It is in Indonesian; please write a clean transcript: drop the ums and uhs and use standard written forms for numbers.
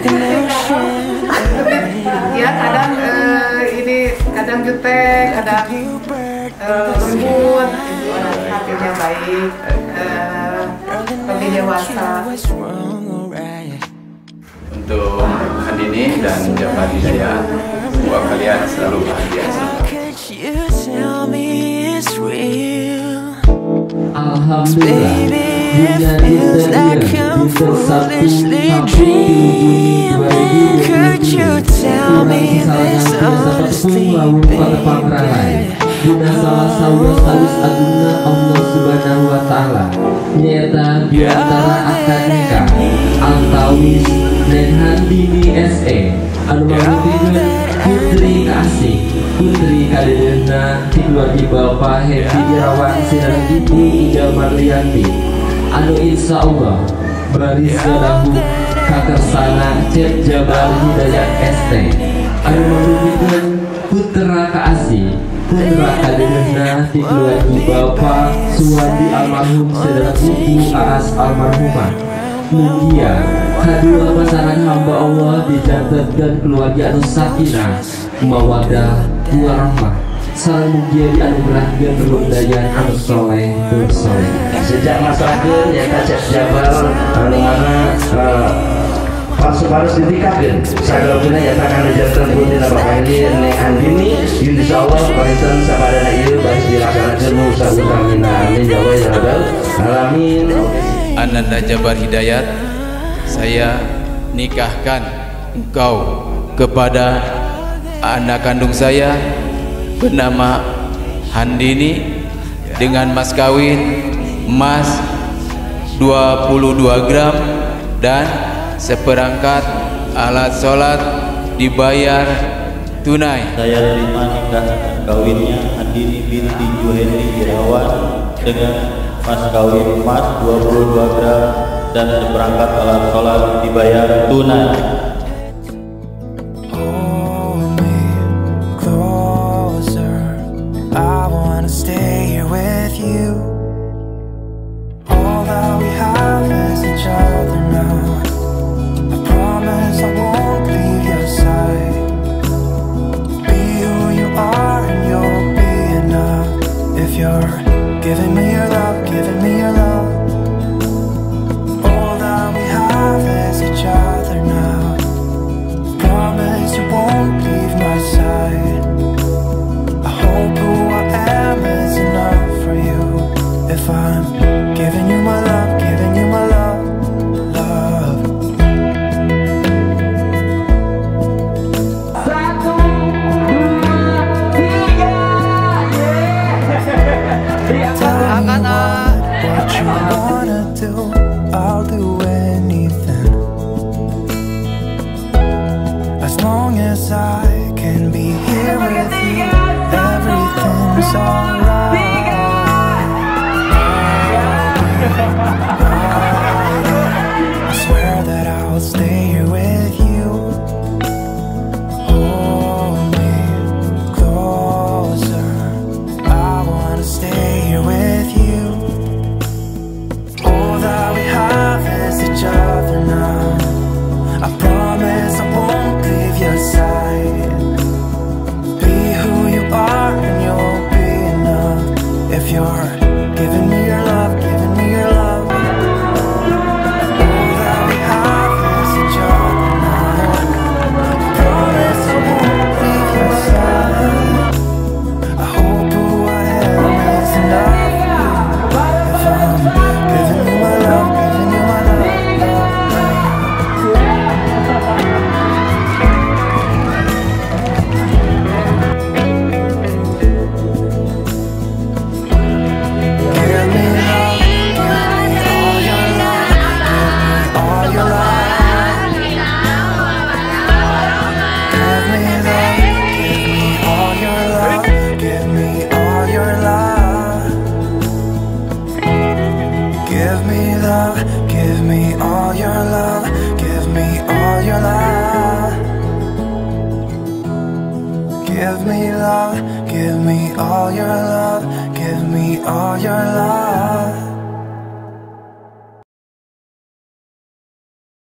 Ya kadang ini kadang jutek, kadang lembut, hatinya baik, lebih dewasa. Untuk Andini dan Jabar Hidayat, semoga kalian selalu bahagia. Alhamdulillah, dunia Interior Bintang 1 sampai 7 Juni 2023 salah satu lawu pada pangrangai Bunda salah sawah salus agungna Allah subhanahu wa ta'ala nyata diantara akad nikah Altawis dan Handini SE anu mangutikeun putri kasih putri kadedena ti keluarga Bapak Happy Irawan Sinar Ibu Ida Marlianti anu insya Allah baris gadahu kakersana Cep Jabar Hidayat ST anu mangutikeun putra kasih putra kadedena ti keluarga Bapak Suwandi almarhum Saudara Ibu Aas almarhumah mugia kedua pasangan hamba Allah dicatatkan keluarga anu sakinah mawadah warahmah sareng mugia dianugerahkeun keluarga anu soleh tur soleh sejak masyarakat ya Cep Jabar anu mana palsu-palsu ditikakeun sagaluna ya akan dijantan putina Bapak ini Neng Andini insyaallah pangitan sabadana ieu baris dilaksanakeun usaha-usahana amin ya Allah ya rabbal alamin. Ananda Jabar Hidayat, saya nikahkan engkau kepada anak kandung saya bernama Handini dengan mas kawin emas 22 gram dan seperangkat alat sholat dibayar tunai. Saya terima nikah kawinnya Handini binti Juhendi Irawan dengan mas kawin emas 22 gram dan seperangkat alat sholat dibayar tunai. Giving me your love, giving me your love. All that we have is each other now. Promise you won't leave my side. I hope who I am is enough for you. If I'm giving you my love, giving you my love, love. Satu, dua, tiga, what you wanna do, I'll do anything. As long as I can be here with you, everything's alright. I swear that I'll stay here with you. Hold me closer, I wanna stay here with you. All that we have is each other now. I promise I won't leave your side. Be who you are and you'll be enough. If you're giving me your love, giving me your love. All that we have is each other now. I promise I won't leave your side. I hope who I am is enough. If I'm giving you my love, giving you my love. Give me all your love, give me all your love. Give me love, give me all your love, give me all your love.